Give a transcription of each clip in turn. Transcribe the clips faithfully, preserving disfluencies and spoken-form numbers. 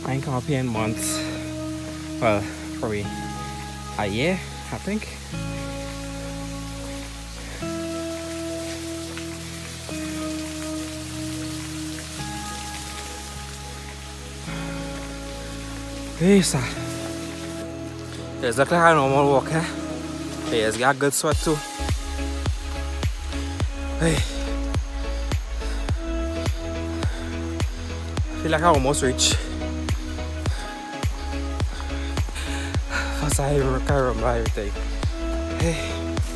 I ain't come up here in months. Well, probably a year, I think. Hey, sir. It's look like a normal walk, eh? Hey, it's got good sweat too. Hey. I feel like I almost reached. First I can't remember everything. Hey.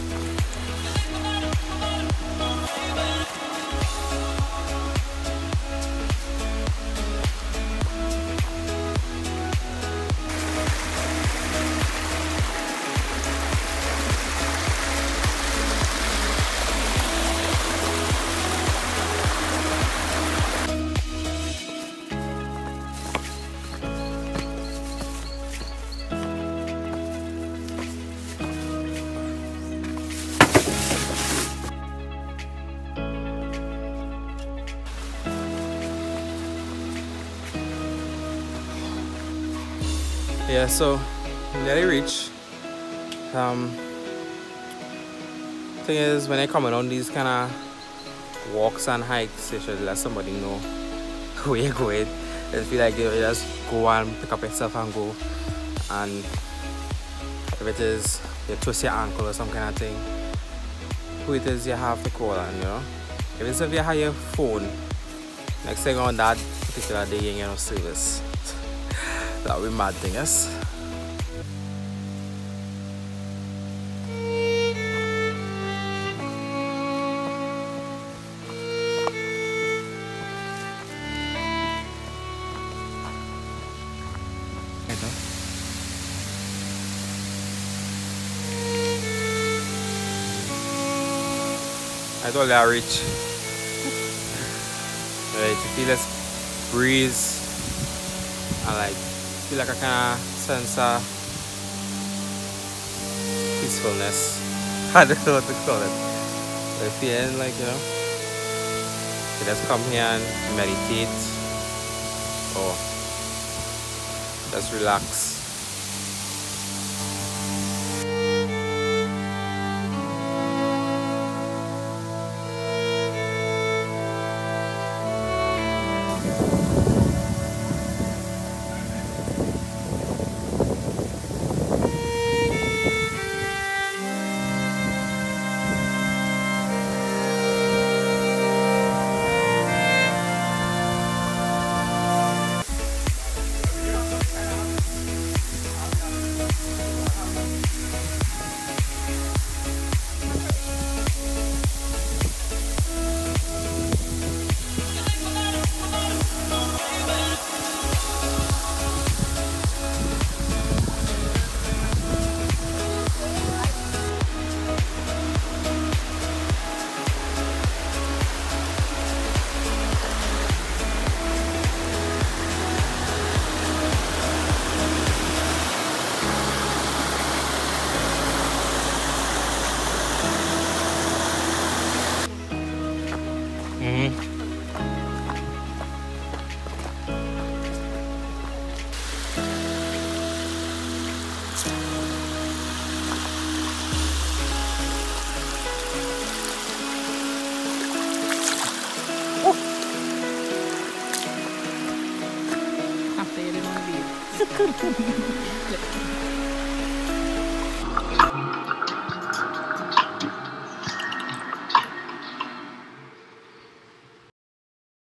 Yeah, so nearly reach. Um, thing is, when I come on these kind of walks and hikes, you should let somebody know where you're going. Don't feel like you just go and pick up yourself and go. And if it is you twist your ankle or some kind of thing, who it is you have to call on, you know. Even if you have your phone, next thing on that particular day, you ain't no service. That would be mad thing, yes? I told you I reach. Right, to feel this breeze and like feel like I kind of sense a peacefulness. I don't know what to call it. But feeling like, you know, you just come here and meditate or just relax.